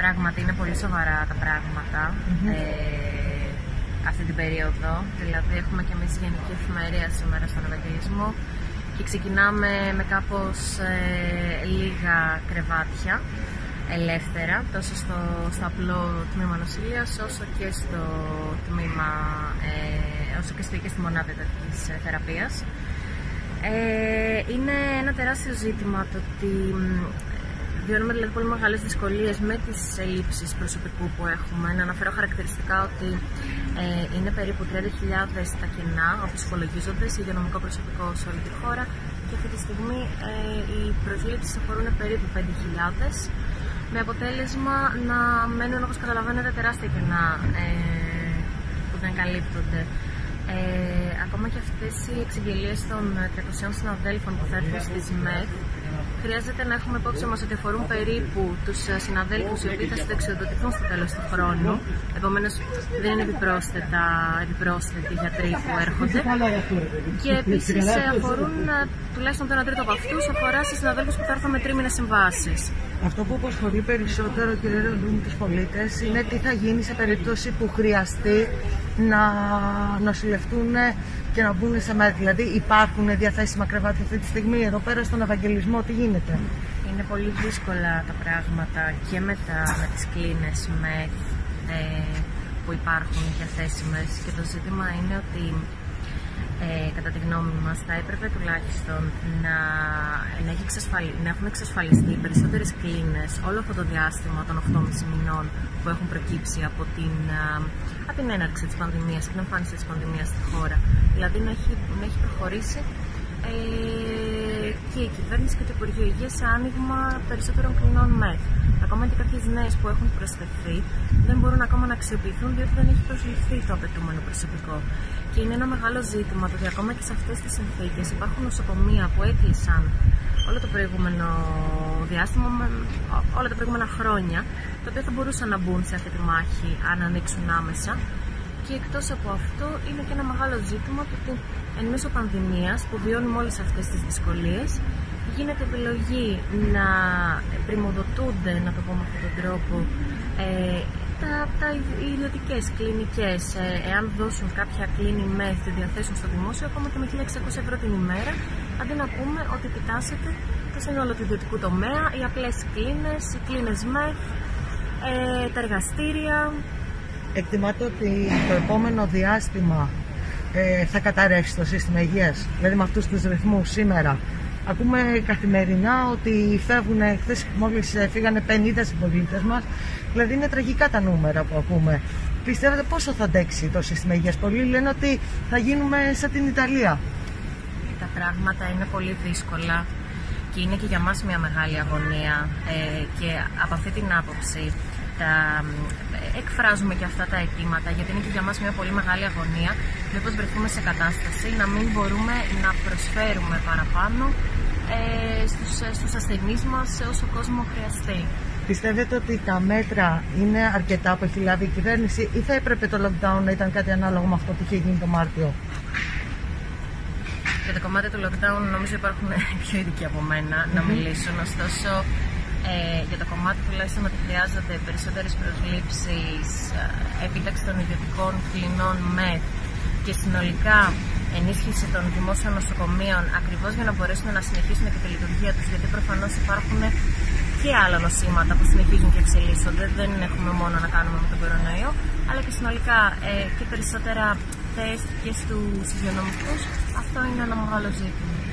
Πράγματι είναι πολύ σοβαρά τα πράγματα αυτή την περίοδο. Δηλαδή έχουμε και εμείς γενική εφημερία σήμερα στον Ευαγγελισμό και ξεκινάμε με κάπως λίγα κρεβάτια ελεύθερα, τόσο στο απλό τμήμα νοσηλείας όσο και στο τμήμα, και στη μονάδα εντατικής θεραπείας. Είναι ένα τεράστιο ζήτημα το ότι βιώνουμε δηλαδή πολύ μεγάλες δυσκολίες με τις ελλείψεις προσωπικού που έχουμε. Να αναφέρω χαρακτηριστικά ότι είναι περίπου 30.000 τα κενά όπως υπολογίζονται σε υγειονομικό προσωπικό σε όλη τη χώρα και αυτή τη στιγμή οι προσλήψεις αφορούν περίπου 5.000 με αποτέλεσμα να μένουν, όπως καταλαβαίνετε, τεράστια κενά που δεν καλύπτονται. Ακόμα και αυτές οι εξαγγελίες των 300 συναδέλφων που θα έρθουν στη ΣΜΕΘ χρειάζεται να έχουμε υπόψη μας ότι αφορούν περίπου τους συναδέλφους οι οποίοι θα συνταξιοδοτηθούν στο τέλος του χρόνου. Επομένως δεν είναι επιπρόσθετοι γιατροί που έρχονται. Και επίσης αφορούν τουλάχιστον το 1/3 από αυτούς αφορά σε συναδέλφους που θα έρθουν με τρίμηνες συμβάσεις. Αυτό που απασχολεί περισσότερο, κύριε Ροντούν, τους πολίτες είναι τι θα γίνει σε περίπτωση που χρειαστεί να νοσηλευτούν και να μπουν σε ΜΕΘ. Δηλαδή υπάρχουν διαθέσιμα κρεβάτια αυτή τη στιγμή εδώ πέρα στον Ευαγγελισμό, τι γίνεται? Είναι πολύ δύσκολα τα πράγματα και με τις κλίνες ΜΕΘ που υπάρχουν διαθέσιμες και το ζήτημα είναι ότι κατά τη γνώμη μας θα έπρεπε τουλάχιστον να έχουν εξασφαλιστεί περισσότερες κλίνες όλο αυτό το διάστημα των 8,5 μηνών που έχουν προκύψει από την έναρξη της πανδημίας και την εμφάνιση της πανδημίας στη χώρα. Δηλαδή να έχει προχωρήσει και η κυβέρνηση και το Υπουργείο Υγείας σε άνοιγμα περισσότερων κλινών ΜΕΘ. Ακόμα και κάποιες νέες που έχουν προσθεθεί δεν μπορούν ακόμα να αξιοποιηθούν διότι δεν έχει προσληφθεί το απαιτούμενο προσωπικό. Και είναι ένα μεγάλο ζήτημα το ότι ακόμα και σε αυτές τις συνθήκες υπάρχουν νοσοκομεία που έκλεισαν όλο το προηγούμενο διάστημα, όλα τα προηγούμενα χρόνια, τα οποία θα μπορούσαν να μπουν σε αυτή τη μάχη αν ανοίξουν άμεσα. Και εκτός από αυτό είναι και ένα μεγάλο ζήτημα το ότι εν μέσω πανδημίας που βιώνουμε όλες αυτές τις δυσκολίες γίνεται επιλογή να πριμοδοτούνται, να το πω με αυτόν τον τρόπο, οι ιδιωτικές κλινικές, εάν δώσουν κάποια κλίνη ΜΕΘ τη διαθέσουν στο δημόσιο ακόμα και με 1.600 ευρώ την ημέρα, αντί να πούμε ότι επιτάσσεται το σύνολο του ιδιωτικού τομέα, οι απλές κλίνες, οι κλίνες ΜΕΘ, τα εργαστήρια. Εκτιμάτε ότι το επόμενο διάστημα θα καταρρεύσει το σύστημα υγείας, δηλαδή με αυτούς τους ρυθμούς σήμερα? Ακούμε καθημερινά ότι φεύγουν, χθες μόλις φύγανε 50 συμπολίτες μας, δηλαδή είναι τραγικά τα νούμερα που ακούμε. Πιστεύετε πόσο θα αντέξει το σύστημα υγείας? Πολλοί λένε ότι θα γίνουμε σαν την Ιταλία. Τα πράγματα είναι πολύ δύσκολα και είναι και για μας μια μεγάλη αγωνία και από αυτή την άποψη εκφράζουμε και αυτά τα αιτήματα, γιατί είναι και για μας μια πολύ μεγάλη αγωνία μήπως βρεθούμε σε κατάσταση να μην μπορούμε να προσφέρουμε παραπάνω στους ασθενείς μας όσο κόσμο χρειαστεί. Πιστεύετε ότι τα μέτρα είναι αρκετά που έχει λάβει η κυβέρνηση ή θα έπρεπε το lockdown να ήταν κάτι ανάλογο με αυτό που είχε γίνει το Μάρτιο? Για το κομμάτι του lockdown νομίζω υπάρχουν πιο ειδικοί από μένα να μιλήσουν, ωστόσο για το κομμάτι τουλάχιστον ότι χρειάζονται περισσότερες προσλήψεις, επίταξη των ιδιωτικών κλινών ΜΕΘ και συνολικά ενίσχυση των δημόσιων νοσοκομείων ακριβώς για να μπορέσουν να συνεχίσουν και τη λειτουργία τους, γιατί προφανώς υπάρχουν και άλλα νοσήματα που συνεχίζουν και εξελίσσονται, δεν έχουμε μόνο να κάνουμε με τον κορονοϊό, αλλά και συνολικά και περισσότερα τεστ και στους υγειονομικούς. Αυτό είναι ένα μεγάλο ζήτημα.